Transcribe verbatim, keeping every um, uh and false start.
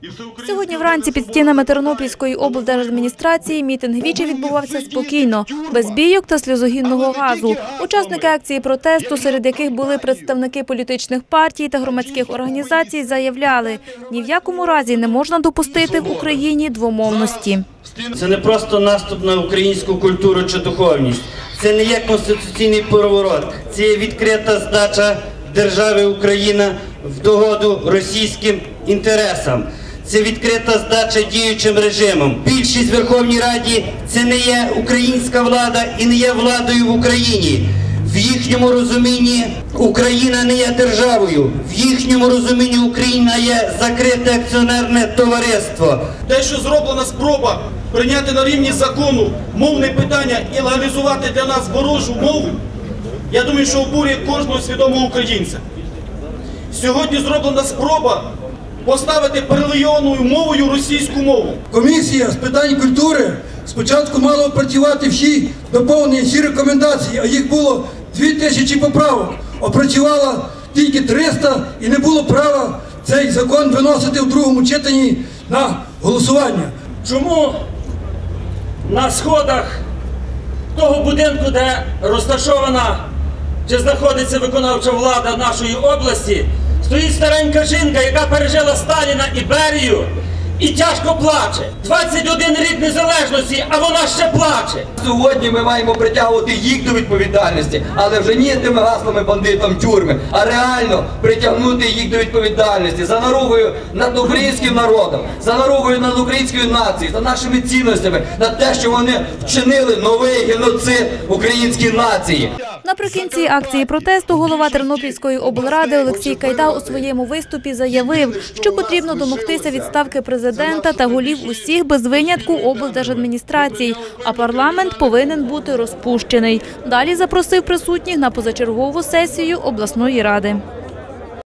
Сьогодні вранці під стінами Тернопільської облдержадміністрації мітинг Вічі відбувався спокійно, без бійок та сльозогінного газу. Учасники акції протесту, серед яких були представники політичних партій та громадських організацій, заявляли, ні в якому разі не можна допустити в Україні двомовності. Це не просто наступ на українську культуру чи духовність. Це не є конституційний переворот. Це є відкрита здача держави Україна в догоду російським інтересам. Це відкрита здача діючим режимом. Більшість в Верховній Раді – це не є українська влада і не є владою в Україні. В їхньому розумінні Україна не є державою. В їхньому розумінні Україна є закрите акціонерне товариство. Те, що зроблена спроба прийняти на рівні закону мовне питання і легалізувати для нас ворожу мову, я думаю, що обурює кожного свідомого українця. Сьогодні зроблена спроба поставити перелийонною мовою російську мову. Комісія з питань культури спочатку мала опрацювати всі доповнені, всі рекомендації, а їх було дві тисячі поправок. Опрацювала тільки триста і не було права цей закон виносити в другому читанні на голосування. Чому на сходах того будинку, де розташована чи знаходиться виконавча влада нашої області, стоїть старенька жінка, яка пережила Сталіна і Берію, і тяжко плаче. двадцять один рік незалежності, а вона ще плаче. Сьогодні ми маємо притягувати їх до відповідальності, але вже не тими гаслами бандитам тюрми, а реально притягнути їх до відповідальності за наругою над українським народом, за наругою над українською нацією, за нашими цінностями, на те, що вони вчинили новий геноцид українській нації. Наприкінці акції протесту голова Тернопільської облради Олексій Кайда у своєму виступі заявив, що потрібно домогтися відставки президента та голів усіх без винятку облдержадміністрацій, а парламент повинен бути розпущений. Далі запросив присутніх на позачергову сесію обласної ради.